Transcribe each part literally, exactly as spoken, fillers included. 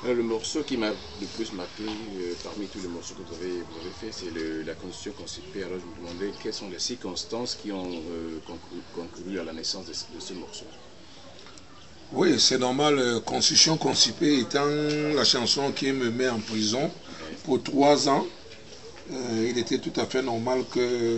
Alors, le morceau qui m'a le plus marqué euh, parmi tous les morceaux que vous avez, vous avez fait, c'est la Constitution constituée. Alors je me demandais quelles sont les circonstances qui ont euh, concouru, concouru à la naissance de, de ce morceau. Oui, c'est normal. Euh, Constitution constituée étant la chanson qui me met en prison pour trois ans, euh, il était tout à fait normal que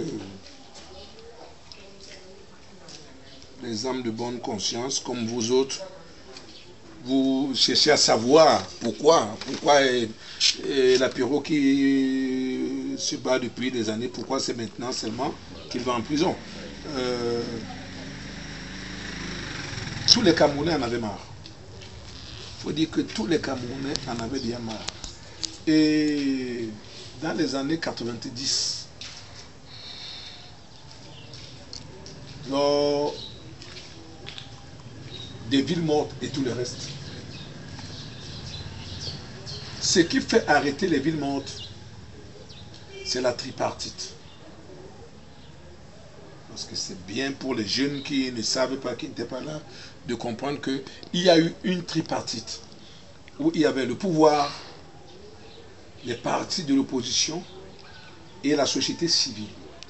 les âmes de bonne conscience, comme vous autres, vous cherchez à savoir pourquoi, pourquoi est, est l'apéro qui se bat depuis des années, pourquoi c'est maintenant seulement qu'il va en prison. Euh, tous les Camerounais en avaient marre. Il faut dire que tous les Camerounais en avaient bien marre. Et dans les années quatre-vingt-dix, lors des villes mortes et tout le reste, ce qui fait arrêter les villes mortes, c'est la tripartite. Parce que c'est bien pour les jeunes qui ne savent pas, qui n'étaient pas là, de comprendre qu'il y a eu une tripartite où il y avait le pouvoir, les partis de l'opposition et la société civile.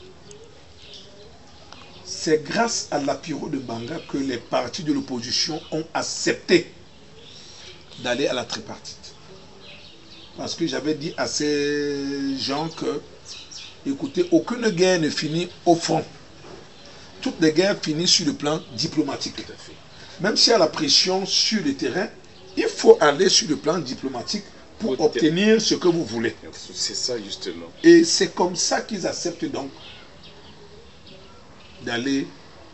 C'est grâce à l'apéro de Banga que les partis de l'opposition ont accepté d'aller à la tripartite. Parce que j'avais dit à ces gens que, écoutez, aucune guerre ne finit au front. Toutes les guerres finissent sur le plan diplomatique. Même s'il y a la pression sur le terrain, il faut aller sur le plan diplomatique pour obtenir ce que vous voulez. C'est ça justement. Et c'est comme ça qu'ils acceptent donc d'aller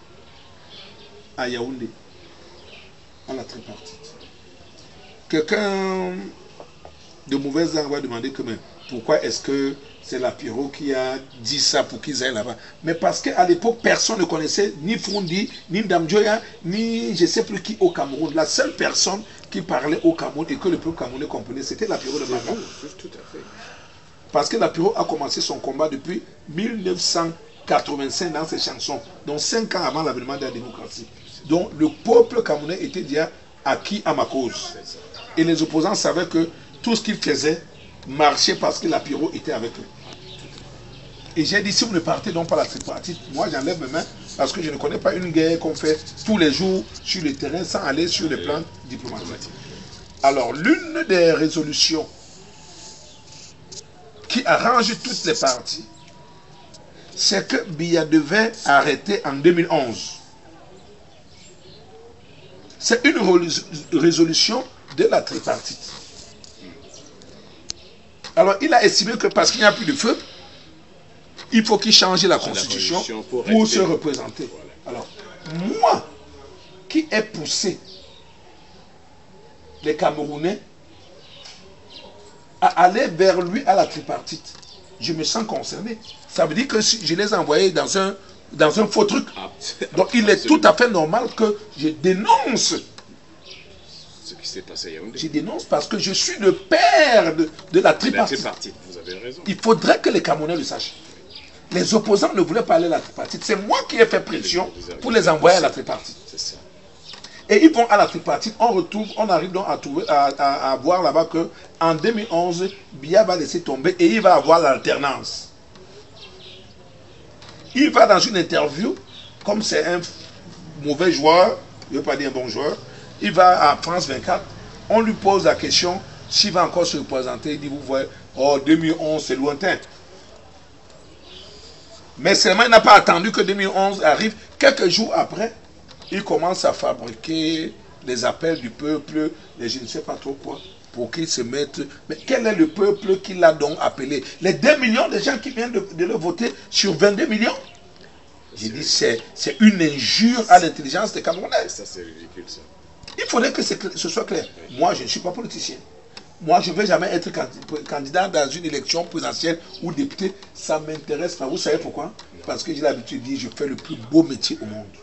à Yaoundé, à la tripartite. Quelqu'un de mauvaise langue va demander que, mais pourquoi est-ce que c'est l'apéro qui a dit ça pour qu'ils aillent là-bas? Mais parce qu'à l'époque, personne ne connaissait ni Fondi, ni Ndamjoya, ni je ne sais plus qui au Cameroun. La seule personne qui parlait au Cameroun et que le peuple camerounais comprenait, c'était l'apéro de Banga. Tout à fait. Parce que l'apéro a commencé son combat depuis mille neuf cent quatre-vingt-cinq dans ses chansons, donc cinq ans avant l'avènement de la démocratie. Donc le peuple camerounais était déjà acquis à ma cause. Et les opposants savaient que tout ce qu'ils faisaient marchait parce que l'apéro était avec eux. Et j'ai dit, si vous ne partez donc pas la tripartite, moi j'enlève mes mains parce que je ne connais pas une guerre qu'on fait tous les jours sur le terrain sans aller sur le plan diplomatique. Alors l'une des résolutions qui arrange toutes les parties, c'est que Biya devait arrêter en deux mille onze. C'est une résolution de la tripartite. Alors il a estimé que parce qu'il n'y a plus de feu, il faut qu'il change la constitution la pour, pour se représenter. Voilà. Alors, moi, qui ai poussé les Camerounais à aller vers lui à la tripartite, je me sens concerné. Ça veut dire que je les ai envoyés dans un, dans un faux truc. Donc il est tout à fait normal que je dénonce ce qui s'est passé à Yaoundé. Je dénonce parce que je suis le père de, de la tripartite. La tripartite, vous avez raison. Il faudrait que les Camerounais le sachent. Les opposants ne voulaient pas aller à la tripartite. C'est moi qui ai fait pression pour les envoyer à la tripartite. C'est ça. Et ils vont à la tripartite, on retrouve, on arrive donc à, trouver, à, à, à voir là-bas qu'en deux mille onze, Biya va laisser tomber et il va avoir l'alternance. Il va dans une interview, comme c'est un mauvais joueur, je ne veux pas dire un bon joueur, il va à France vingt-quatre, on lui pose la question s'il va encore se représenter, il dit, vous voyez, oh deux mille onze c'est lointain. Mais seulement il n'a pas attendu que deux mille onze arrive, quelques jours après, il commence à fabriquer les appels du peuple, et je ne sais pas trop quoi, pour qu'ils se mettent... Mais quel est le peuple qui l'a donc appelé? Les deux millions de gens qui viennent de, de le voter sur vingt-deux millions? J'ai dit, c'est une injure à l'intelligence des Camerounais. Ça, c'est ridicule, ça. Il faudrait que ce soit clair. Oui. Moi, je ne suis pas politicien. Moi, je ne vais jamais être candidat dans une élection présidentielle ou député. Ça ne m'intéresse pas. Vous savez pourquoi? Non. Parce que j'ai l'habitude de dire, je fais le plus beau métier au monde.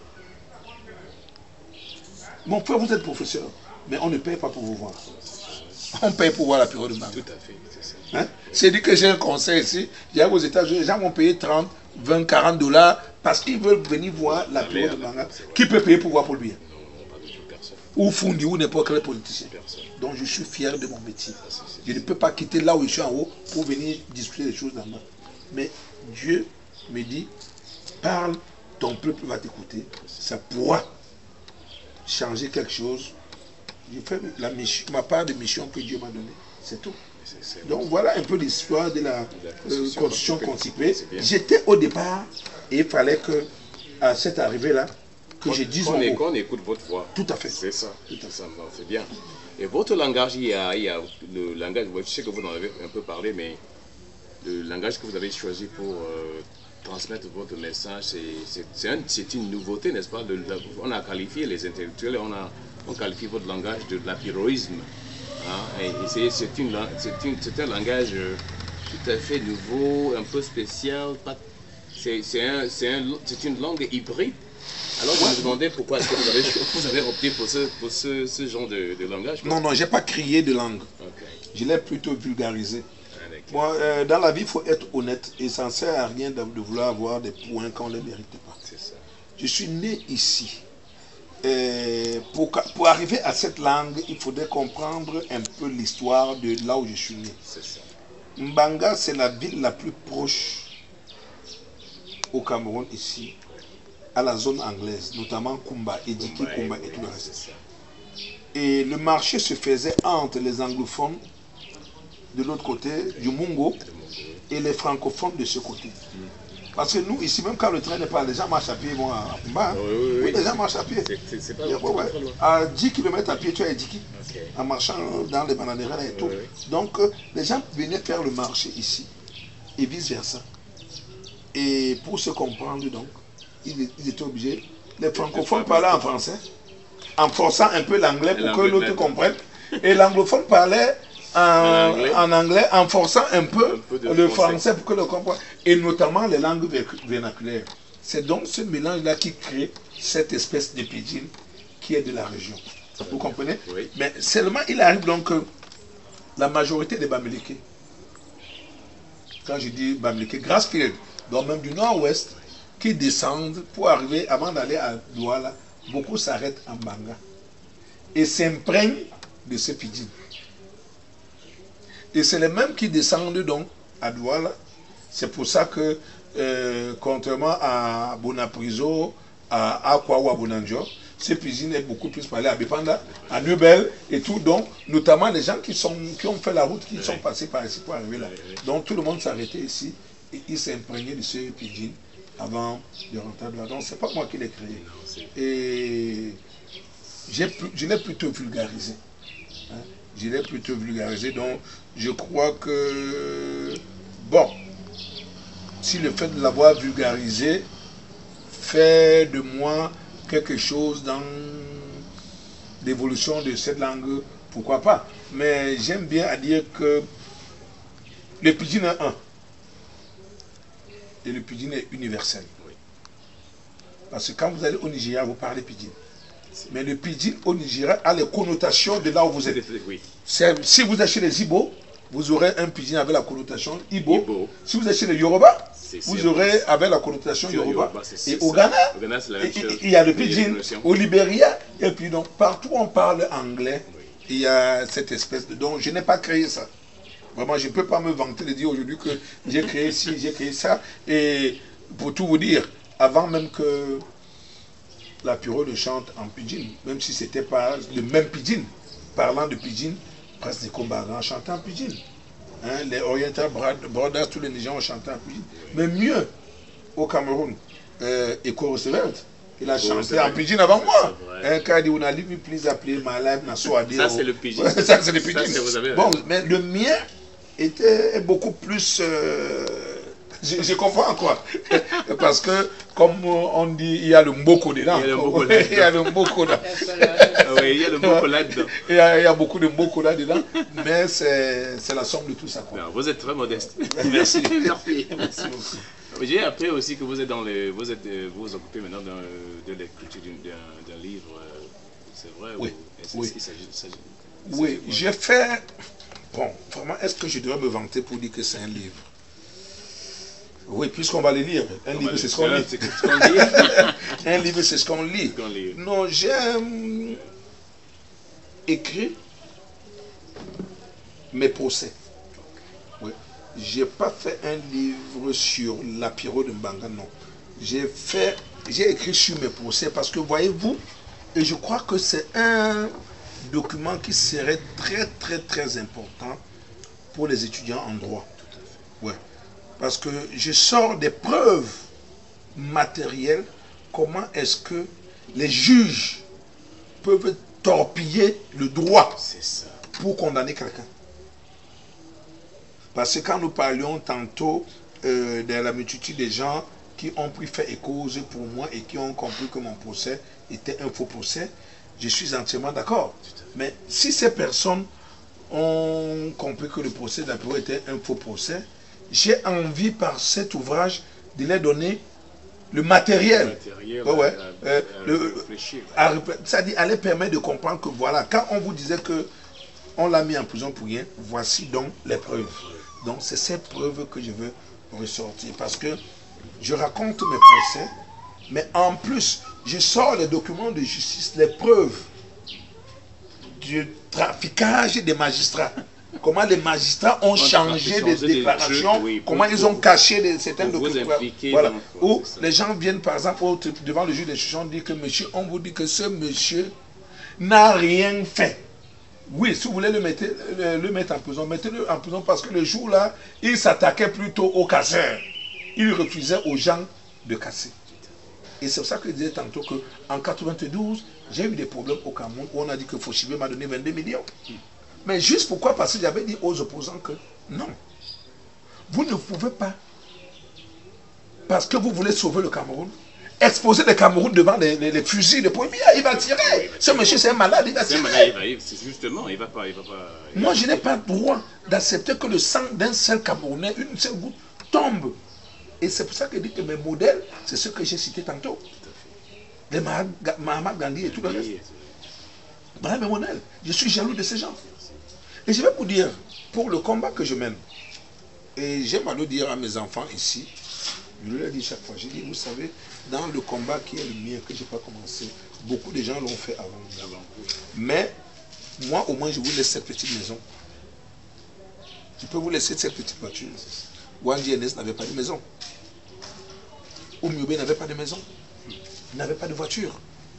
Mon frère, vous êtes professeur, mais on ne paye pas pour vous voir. On paye pour voir la période de Banga. Tout à fait, c'est ça. Hein? C'est dit que j'ai un conseil ici. J'arrive aux États-Unis, les gens vont payer trente, vingt, quarante dollars parce qu'ils veulent venir voir la période de Banga. Qui peut payer pour voir pour lui? ou Fundi, ou n'importe quel politicien. Personne. Donc je suis fier de mon métier. Ah, c'est- c'est- Je ne peux pas quitter là où je suis en haut pour venir discuter des choses d'en bas. Mais Dieu me dit, parle, ton peuple va t'écouter. Ça pourra changer quelque chose. Je fais la mission, ma part de mission que Dieu m'a donnée. C'est tout. c'est- c'est- Donc voilà un peu l'histoire de la La euh, constitution constitution constituée. constituée. C'est bien. J'étais au départ et il fallait que, à cette arrivée-là, que Qu'on- je dise qu'on mon é- mot. qu'on écoute votre voix. Tout à fait. C'est ça. Tout à C'est ça, bon, c'est bien. Et votre langage, il y a, il y a le langage, je sais que vous en avez un peu parlé, mais le langage que vous avez choisi pour euh, transmettre votre message, c'est- c'est c'est un- c'est une nouveauté, n'est-ce pas? Le- la- on a qualifié les intellectuels, on a on qualifie votre langage de l'apyroïsme. Hein, et et c'est c'est une lang- c'est une- c'est un langage euh, tout à fait nouveau, un peu spécial. pas- C'est c'est un- c'est un- c'est une langue hybride. Alors je me demandais pourquoi est-ce que vous avez, vous avez opté pour ce, pour ce, ce genre de, de langage. Non, non, je n'ai pas crié de langue. Ok. Je l'ai plutôt vulgarisé. Ah, d'accord. Moi, euh, dans la vie, il faut être honnête. Et ça ne sert à rien de, de vouloir avoir des points qu'on ne les mérite pas. C'est ça. Je suis né ici. Et pour, ca- pour arriver à cette langue, il faudrait comprendre un peu l'histoire de là où je suis né. C'est ça. Mbanga, c'est la ville la plus proche au Cameroun ici, à la zone anglaise, notamment Kumba, Ediki, Ouais, Kumba et oui, tout le c'est reste. ça. Et le marché se faisait entre les anglophones de l'autre côté, du Mungo, De mon goût. et les francophones de ce côté. Parce que nous, ici, même quand le train n'est pas, les gens marchent à pied, ils vont à Kumba. hein. Oui, oui, oui. les gens marchent à pied. C'est- c'est- C'est pas Et, ouais, ouais. très loin. À dix kilomètres à pied, tu as Ediki, Ok. en marchant dans les bananeraies et tout. Oui, oui. Donc, euh, les gens venaient faire le marché ici, et vice-versa. Et pour se comprendre, donc, ils, ils étaient obligés. Les francophones parlaient en français, en forçant un peu l'anglais pour que L'anglais, l'autre d'accord. comprenne. Et l'anglophone parlait en, En anglais. en anglais, en forçant un peu, Un peu de le français. français pour que le comprenne. Et notamment les langues vécu- vernaculaires. C'est donc ce mélange-là qui crée cette espèce de pidgin qui est de la région. Vous comprenez? Oui. Mais seulement il arrive donc que la majorité des Bamileke, quand je dis Bamileke, Grassfield, donc même du nord-ouest, qui descendent pour arriver, avant d'aller à Douala, beaucoup s'arrêtent en Banga et s'imprègnent de ce pidgin. Et c'est les mêmes qui descendent donc à Douala. C'est pour ça que, euh, contrairement à Bonapriso, à Akwa ou à Bonanjo, ce pidgin est beaucoup plus parlé à Bepanda, à Nubel et tout. Donc, notamment les gens qui, sont, qui ont fait la route, qui Oui. sont passés par ici pour arriver là. Oui, oui. Donc, tout le monde s'arrêtait ici et ils s'imprégnaient de ce pidgin avant de rentrer à Douala. Donc, c'est pas moi qui l'ai créé. Non, c'est- Et j'ai plus- je l'ai plutôt vulgarisé. Hein. Je l'ai plutôt vulgarisé. Donc, je crois que, bon, si le fait de l'avoir vulgarisé fait de moi quelque chose dans l'évolution de cette langue, pourquoi pas. Mais j'aime bien à dire que le pidgin est un. Et le pidgin est universel. Oui. Parce que quand vous allez au Nigeria, vous parlez pidgin. Mais le pidgin au Nigeria a les connotations de là où vous êtes. Oui. C'est- Si vous êtes chez les Ibo, vous aurez un pidgin avec la connotation Ibo. Ibo. Si vous êtes chez les Yoruba, C'est- vous c'est- aurez avec la connotation c'est Yoruba. Yoruba, c'est- Et c'est au ça. Ghana, Au Ghana, c'est la il même chose. il y a le Il y a pidgin. une notion. Au Libéria, et puis donc partout on parle anglais. Oui. Il y a cette espèce de... Donc je n'ai pas créé ça. Vraiment, je ne peux pas me vanter de dire aujourd'hui que j'ai créé ci, j'ai créé ça. Et pour tout vous dire, avant même que la Puro le chante en pidgin, même si c'était pas le même pidgin, parlant de pidgin, presque des combats chantant en pidgin. Hein, les Oriental Brothers, tous les Nigériens ont chanté en pidgin. Mais mieux, au Cameroun, euh, Eko Roosevelt, il a Eko chanté Roosevelt. en pidgin avant moi. C'est vrai. Hein, quand il dit, on a dit, please appelez my life, na so adi, Ça, oh. c'est le pidgin. Ouais, ça, c'est le Ça, pidgin. c'est- vous avez Bon, raison. mais le mien était beaucoup plus... euh, je, je comprends quoi. Parce que, comme on dit, il y a le mboko dedans. Il y a le mboko là-dedans. Il y a le mboko là. Ah oui, il y a le mot là-dedans. Il y, a, il y a beaucoup de mboko là-dedans. Mais c'est c'est la somme de tout ça. Quoi. Non, vous êtes très modeste. Merci. Merci. Merci beaucoup. J'ai appris aussi que vous êtes dans les, vous êtes, euh, vous vous occupez maintenant d'un- de l'écriture d'un- d'un d'un livre. euh, C'est vrai? Oui. ou- est-ce- Oui. il s'agit- il s'agit- il Oui, s'agit- j'ai fait... Bon, vraiment, est-ce que je dois me vanter pour dire que c'est un livre? Oui, puisqu'on va le lire. Un livre, c'est ce qu'on lit. C'est ce qu'on lit. Un livre, c'est ce qu'on lit. qu'on lit. Non, j'ai... écrit mes procès. Oui. Je n'ai pas fait un livre sur la Piro de Mbanga, non. J'ai fait, j'ai écrit sur mes procès parce que voyez-vous, et je crois que c'est un document qui serait très très très important pour les étudiants en droit. Ouais. Parce que je sors des preuves matérielles, comment est-ce que les juges peuvent torpiller le droit pour condamner quelqu'un. Parce que quand nous parlions tantôt euh, de la multitude des gens qui ont pris fait et cause pour moi et qui ont compris que mon procès était un faux procès, je suis entièrement d'accord. Mais si ces personnes ont compris que le procès d'Apiro était un faux procès, j'ai envie par cet ouvrage de leur donner le matériel, le matériel ouais, ouais, à, euh, à le, réfléchir. C'est-à-dire, à les permettre de comprendre que voilà, quand on vous disait que on l'a mis en prison pour rien, voici donc les preuves. Donc c'est ces preuves que je veux ressortir. Parce que je raconte mes procès, mais en plus, je sors les documents de justice, les preuves du traficage des magistrats. Comment les magistrats ont changé des déclarations, des oui, comment ils ont caché des, certains documents. Voilà. Où les gens viennent par exemple au, devant le juge d'instruction dire que monsieur, on vous dit que ce monsieur n'a rien fait. Oui, si vous voulez le mettre, le, le mettre en prison, mettez-le en prison parce que le jour-là, il s'attaquait plutôt aux casseurs. Il refusait aux gens de casser. Et c'est pour ça que je disais tantôt qu'en mille neuf cent quatre-vingt-douze, j'ai eu des problèmes au Cameroun où on a dit que Fauchibé m'a donné vingt-deux millions. Mais juste pourquoi? Parce que j'avais dit aux opposants que non, vous ne pouvez pas, parce que vous voulez sauver le Cameroun, exposer le Cameroun devant les, les, les fusils, les points, il va tirer. Oui, il va Ce monsieur, c'est un malade, il va tirer. Malade, il va, justement, il va pas, il va pas. Il Moi, va je n'ai pas le droit d'accepter que le sang d'un seul Camerounais, une seule goutte, tombe. Et c'est pour ça que je dis que mes modèles, c'est ce que j'ai cité tantôt. Les Mahatma Gandhi et tout le reste. Voilà mes modèles. Je suis jaloux de ces gens. Et je vais vous dire, pour le combat que je mène, et j'aime à le dire à mes enfants ici, je leur dis chaque fois, je dis, vous savez, dans le combat qui est le mien, que je n'ai pas commencé, beaucoup de gens l'ont fait avant. Mais, moi au moins, je vous laisse cette petite maison. Je peux vous laisser cette petite voiture. Wandi N S n'avait pas de maison. Oumiobe n'avait pas de maison. Il n'avait pas de voiture.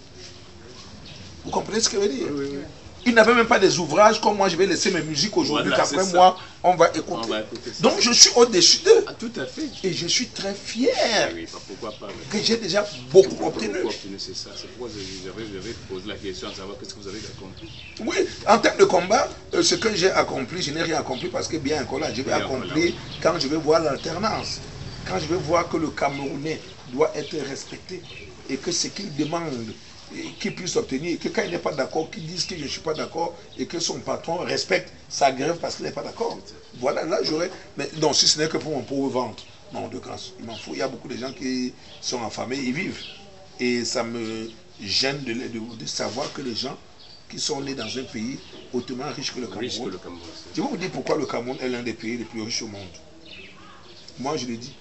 Vous comprenez ce que je veux dire? Oui, oui, oui. Il n'avait même pas des ouvrages comme moi, je vais laisser mes musiques aujourd'hui, voilà, qu'après moi, on va écouter. On va écouter Donc je suis au-dessus d'eux. Ah, tout à fait. Et je suis très fier oui, oui, pourquoi pas, mais... que j'ai déjà beaucoup obtenu. C'est ça, c'est pourquoi j'avais posé la question à savoir qu'est-ce que vous avez accompli. Oui, en termes de combat, euh, ce que j'ai accompli, je n'ai rien accompli parce que bien encore là, je vais accomplir quand je vais voir l'alternance. Quand je vais voir que le Camerounais doit être respecté et que ce qu'il demande, qu'il puisse obtenir, et que quand il n'est pas d'accord, qu'il dise que je ne suis pas d'accord et que son patron respecte sa grève parce qu'il n'est pas d'accord. Voilà, là j'aurais... Mais non, si ce n'est que pour mon pauvre ventre, non, de grâce, il m'en faut. Il y a beaucoup de gens qui sont affamés, ils vivent. Et ça me gêne de, de, de savoir que les gens qui sont nés dans un pays hautement riche que le Cameroun, riche que le Cameroun je vais vous dire pourquoi le Cameroun est l'un des pays les plus riches au monde. Moi je le dis.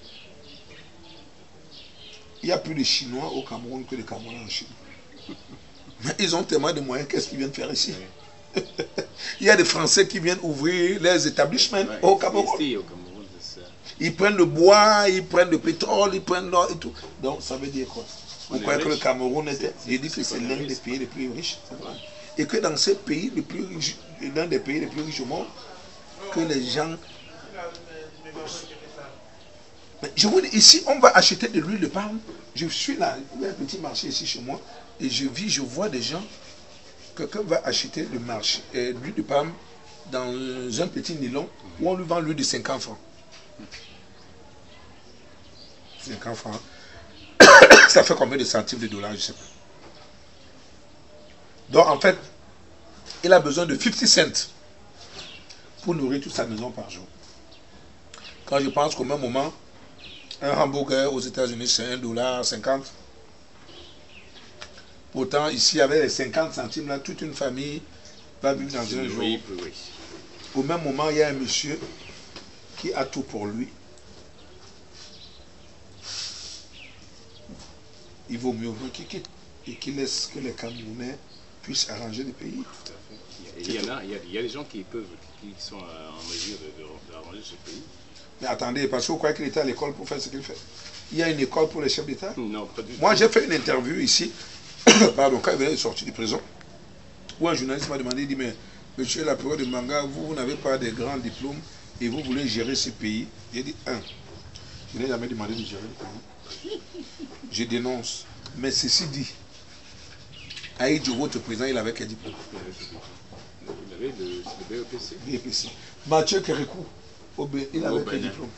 Il y a plus de Chinois au Cameroun que de Camerounais en Chine. Mais ils ont tellement de moyens, qu'est-ce qu'ils viennent faire ici? Oui. Il y a des Français qui viennent ouvrir les établissements oui, au Cameroun. Ici, au Cameroun ils prennent le bois, ils prennent le pétrole, ils prennent l'or et tout. Donc ça veut dire quoi? Vous croyez que le Cameroun était... J'ai dit que c'est l'un des pays les plus riches. Et que dans ces pays, l'un des pays les plus riches au monde, que les gens... Mais je vous dis, ici, on va acheter de l'huile de palme. Je suis là, il y a un petit marché ici chez moi, et je vis, je vois des gens, quelqu'un va acheter le marché, euh, l'huile de palme dans un petit nylon, où on lui vend l'huile de cinquante francs. cinquante francs. Ça fait combien de centimes de dollars, je ne sais pas. Donc en fait, il a besoin de cinquante cents pour nourrir toute sa maison par jour. Quand je pense qu'au même moment, un hamburger aux États-Unis, c'est un dollar cinquante. Pourtant, ici, avec les cinquante centimes, là, toute une famille va vivre dans un jour. Oui, oui. Au même moment, il y a un monsieur qui a tout pour lui. Il vaut mieux qu'il quitte et qu'il laisse que les Camerounais puisse arranger le pays. Tout à fait. Il y, en a, il, y a, il y a des gens qui peuvent, qui sont en mesure d'arranger ce pays. Mais attendez, parce que vous croyez qu'il était à l'école pour faire ce qu'il fait? Il y a une école pour les chefs d'État? Non, pas du tout. Moi, j'ai fait une interview ici, pardon, quand il venait de sortir de prison, où un journaliste m'a demandé, il dit, mais monsieur Lapéroux de Mbanga, vous, vous n'avez pas de grands diplômes et vous voulez gérer ce pays. J'ai dit, un, je n'ai jamais demandé de gérer le pays. Je dénonce. Mais ceci dit, Aïdjo, votre président, il avait quel diplôme? Il avait le, le B E P C. B E P C. Mathieu Kérékou, il avait quel diplôme?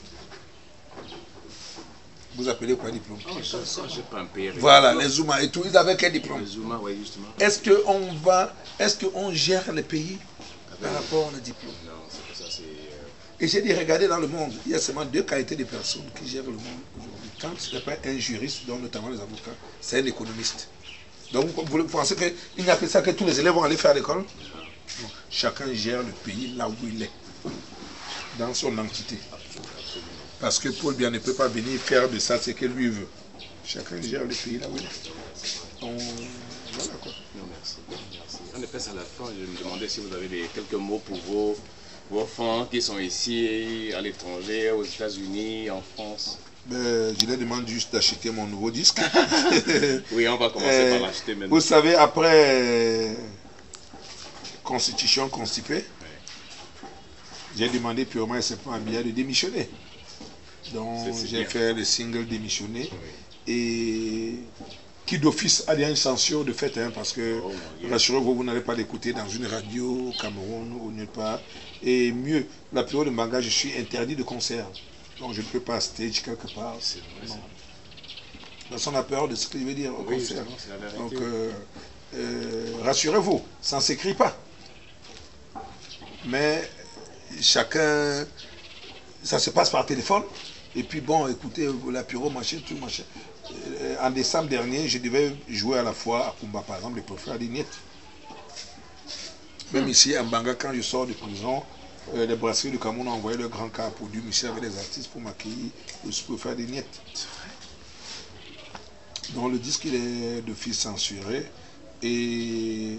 Vous appelez quoi diplôme? Oh, je n'ai pas un pays. Voilà, les Zouma et tout, ils avaient quel diplôme? Les Zouma, oui, justement. Est-ce qu'on va, est-ce qu'on gère le pays par rapport au diplôme? Non, c'est pas ça, c'est... Euh... Et j'ai dit, regardez dans le monde, il y a seulement deux qualités de personnes qui gèrent le monde aujourd'hui. Quand ce n'est pas un juriste, dont notamment les avocats, c'est un économiste. Donc vous pensez qu'il n'y a que ça que tous les élèves vont aller faire à l'école? Non. Chacun gère le pays là où il est, dans son entité. Parce que Paul Biya ne peut pas venir faire de ça ce que lui veut. Chacun gère le pays là où il est. On... Voilà quoi. Non, merci. merci. On est presque à la fin. Je me demandais si vous avez des, quelques mots pour vos, vos enfants qui sont ici, à l'étranger, aux États-Unis, en France. Ben, je leur demande juste d'acheter mon nouveau disque. Oui, on va commencer euh, par l'acheter maintenant. Vous savez, après Constitution constipée, oui. J'ai demandé purement et simplement à Biya de démissionner. Donc j'ai fait le single démissionné, oui. Et qui d'office a une censure de fait, hein, parce que oh, rassurez-vous, vous n'allez pas l'écouter dans une radio au Cameroun ou nulle part. Et mieux, Lapéroux de Mbanga, je suis interdit de concert. Donc je ne peux pas stage quelque part. C'est vrai. Parce qu'on a peur de ce que je veux dire au oui, concert. Donc euh, euh, rassurez-vous, ça ne s'écrit pas. Mais chacun, ça se passe par téléphone. Et puis bon, écoutez, Lapéroux, machin, tout machin. Euh, en décembre dernier, je devais jouer à la fois à Kumba, par exemple, les préfets à Dignet. Même hmm. ici à Mbanga, quand je sors de prison, euh, les brasseries du Cameroun ont envoyé le grand cas pour du monsieur avec des artistes pour m'accueillir le sous-préfet à Dignet. Donc le disque il est d'office censuré. Et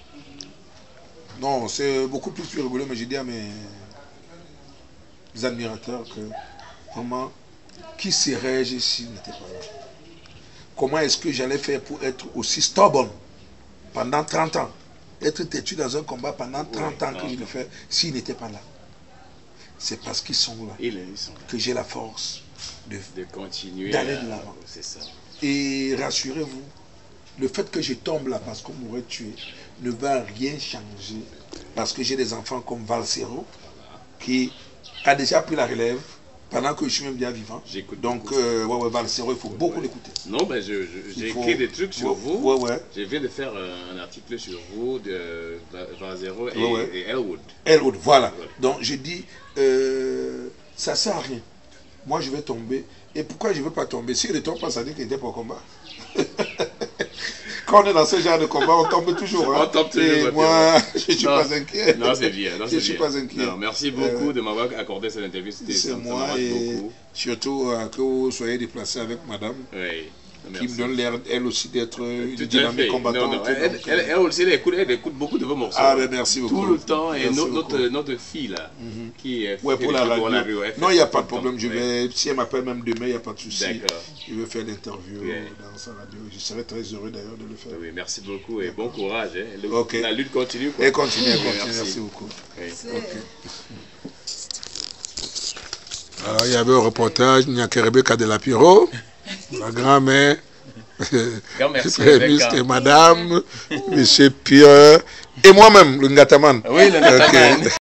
non, c'est beaucoup plus, plus rigolo, mais j'ai dit à mes admirateurs que vraiment, qui serais-je s'il n'était pas là? Comment est-ce que j'allais faire pour être aussi stubborn pendant trente ans? Être têtu dans un combat pendant trente oui, ans que je le fais s'il n'était pas là? C'est parce qu'ils sont là ils sont là. Que j'ai la force de, de continuer d'aller de l'avant. C'est ça. Et rassurez-vous, le fait que je tombe là parce qu'on m'aurait tué ne va rien changer. Parce que j'ai des enfants comme Valsero qui a déjà pris la relève pendant que je suis même bien vivant. Donc, euh, ouais, ouais, Valsero, il faut beaucoup l'écouter. Non, ben je, je, j'ai faut... écrit des trucs sur ouais, vous. Ouais, ouais. Je viens de faire un article sur vous, de Valsero et, ouais, ouais. et Elwood. Elwood, voilà. Ouais. Donc, je dis, euh, ça ne sert à rien. Moi, je vais tomber. Et pourquoi je ne veux pas tomber? Si je ne tombe pas, ça dit qu'il était pour combat. Quand on est dans ce genre de combat, on tombe toujours. Hein. On tombe toujours. Et moi, je ne suis non, pas inquiet. Non, c'est bien. Non, je ne suis bien. pas inquiet. Non, merci beaucoup euh, de m'avoir accordé cette interview. C'est moi et beaucoup. Surtout euh, que vous soyez déplacé avec madame. Oui. Qui me donne l'air, elle aussi, d'être une dynamique combattante. Non, non. Elle, donc, elle, elle aussi, elle écoute, elle écoute beaucoup de vos morceaux. Ah, ben merci beaucoup. Tout le temps. Et no, notre, notre fille, là, mm-hmm. qui est... Ouais, pour la radio. La radio non, il n'y a pas de problème. Je vais, si elle m'appelle même demain, il n'y a pas de souci. D'accord. Je vais faire l'interview oui. dans sa radio. Je serai très heureux d'ailleurs de le faire. Oui, merci beaucoup et bon courage. Hein. Le, okay. La lutte continue. Quoi. Et continue, continue. Merci. merci beaucoup. Oui. Okay. Alors, il y avait un reportage, Nyakerebeka de Lapéroux, la grand-mère. Monsieur Madame, Monsieur Pierre et moi-même, le Ngataman. Oui, le Ngataman. Okay.